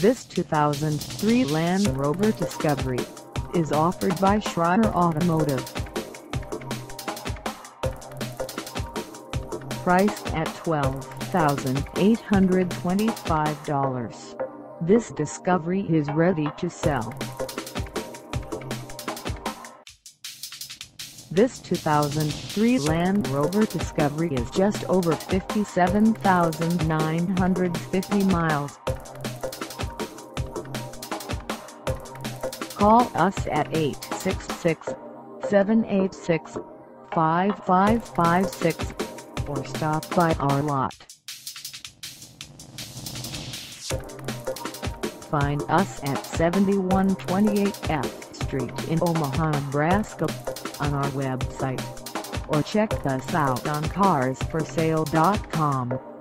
This 2003 Land Rover Discovery is offered by Schrier Automotive. Priced at $12,825, this Discovery is ready to sell. This 2003 Land Rover Discovery is just over 57,950 miles. Call us at 866-786-5556 or stop by our lot. Find us at 7128 F Street in Omaha, Nebraska, on our website, or check us out on carsforsale.com.